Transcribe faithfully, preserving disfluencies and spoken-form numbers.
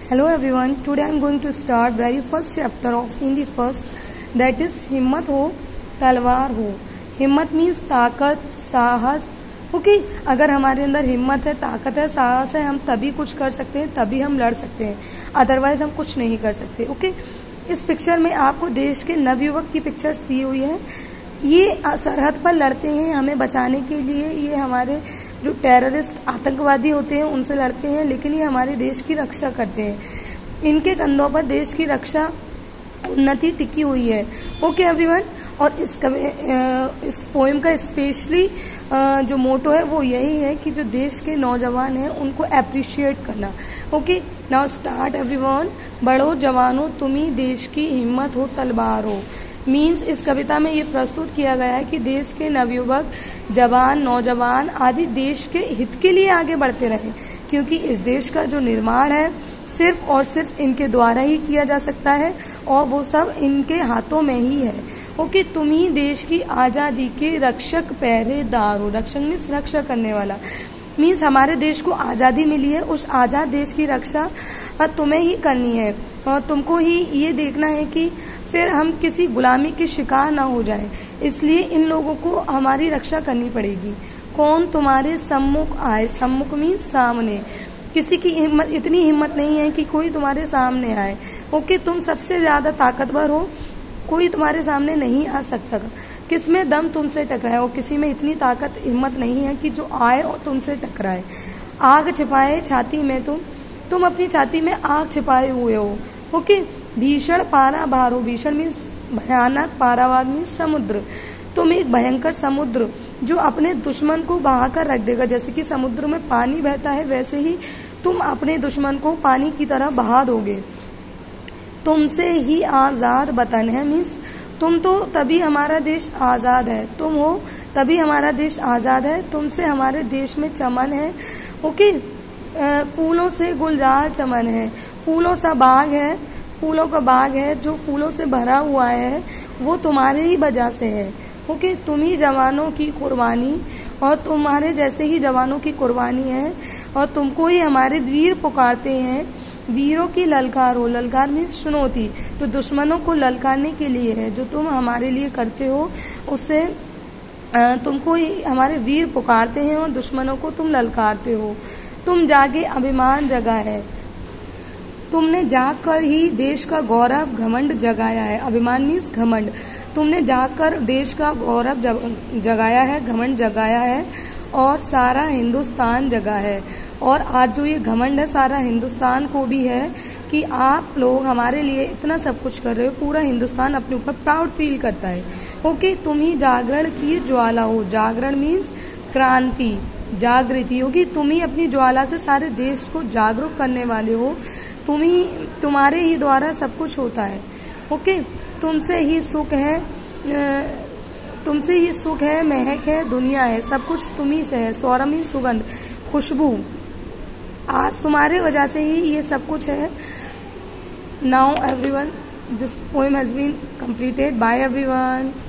Hello everyone, today I am going to start very first chapter of Hindi first, that is हिम्मत हो तलवार हो। हिम्मत means ताकत, साहस। ओके, अगर हमारे अंदर हिम्मत है, ताकत है, साहस है, हम तभी कुछ कर सकते हैं, तभी हम लड़ सकते हैं, अदरवाइज हम कुछ नहीं कर सकते। ओके, इस पिक्चर में आपको देश के नवयुवक की पिक्चर्स दी हुई है। ये सरहद पर लड़ते हैं हमें बचाने के लिए। ये हमारे जो टेररिस्ट आतंकवादी होते हैं उनसे लड़ते हैं, लेकिन ये हमारे देश की रक्षा करते हैं। इनके कंधों पर देश की रक्षा उन्नति टिकी हुई है। ओके एवरीवन, और इस इस पोएम का स्पेशली जो मोटो है वो यही है कि जो देश के नौजवान हैं उनको अप्रिशिएट करना। Okay, now start everyone. बढ़ो जवानों तुम ही देश की हिम्मत हो तलवार हो। मीन्स इस कविता में ये प्रस्तुत किया गया है कि देश के नवयुवक, जवान, नौजवान आदि देश के हित के लिए आगे बढ़ते रहे, क्योंकि इस देश का जो निर्माण है सिर्फ और सिर्फ इनके द्वारा ही किया जा सकता है और वो सब इनके हाथों में ही है। ओके, तुम ही देश की आजादी के रक्षक पहरेदार हो। रक्षक मीन्स रक्षा करने वाला। मीन्स हमारे देश को आजादी मिली है, उस आजाद देश की रक्षा तुम्हें ही करनी है और तुमको ही ये देखना है कि फिर हम किसी गुलामी के शिकार ना हो जाएं। इसलिए इन लोगों को हमारी रक्षा करनी पड़ेगी। कौन तुम्हारे सम्मुख आए, सम्मुख मीन्स सामने। किसी की हिम्मत, इतनी हिम्मत नहीं है कि कोई तुम्हारे सामने आए। ओके, तुम सबसे ज्यादा ताकतवर हो, कोई तुम्हारे सामने नहीं आ सकता। किसमें दम तुमसे टकराए, और किसी में इतनी ताकत हिम्मत नहीं है कि जो आए और तुमसे टकराए। आग छिपाए छाती में तुम तुम अपनी छाती में आग छिपाए हुए हो। ओके, भीषण पारावार हो। भीषण मीन्स भयानक, पारावार मीन्स समुद्र। तुम एक भयंकर समुद्र जो अपने दुश्मन को बहाकर रख देगा। जैसे कि समुद्र में पानी बहता है, वैसे ही तुम अपने दुश्मन को पानी की तरह बहा दोगे। तुमसे ही आजाद वतन है। मीन्स तुम तो तभी हमारा देश आजाद है, तुम हो तभी हमारा देश आजाद है। तुमसे हमारे देश में चमन है। ओके, फूलों से गुलजार चमन है। फूलों सा बाग है, फूलों का बाग है जो फूलों से भरा हुआ है, वो तुम्हारे ही वजह से है। ओके, तुम ही जवानों की कुर्बानी, और तुम्हारे जैसे ही जवानों की कुर्बानी है, और तुमको ही हमारे वीर पुकारते हैं। वीरों की ललकार हो। ललकार मीन्स चुनौती, जो दुश्मनों को ललकारने के लिए है। जो तुम हमारे लिए करते हो उससे तुमको ही हमारे वीर पुकारते हैं और दुश्मनों को तुम ललकारते हो। तुम जागे अभिमान जगा है। तुमने जागकर ही देश का गौरव घमंड जगाया है। अभिमान मीन्स घमंड। तुमने जागकर देश का गौरव जगाया है, घमंड जगाया है, और सारा हिंदुस्तान जगा है। और आज जो ये घमंड है सारा हिंदुस्तान को भी है कि आप लोग हमारे लिए इतना सब कुछ कर रहे हो। पूरा हिंदुस्तान अपने ऊपर प्राउड फील करता है। ओके, तुम ही जागरण की ज्वाला हो। जागरण मीन्स क्रांति, जागृति होगी। तुम ही अपनी ज्वाला से सारे देश को जागरूक करने वाले हो। तुम ही, तुम्हारे ही द्वारा सब कुछ होता है। ओके, तुमसे ही सुख है, तुमसे ही सुख है, महक है, दुनिया है, सब कुछ तुम्ही से है। सौरभ मीन्स सुगंध, खुशबू। आज तुम्हारे वजह से ही ये सब कुछ है। Now everyone, this poem has been completed. Bye everyone.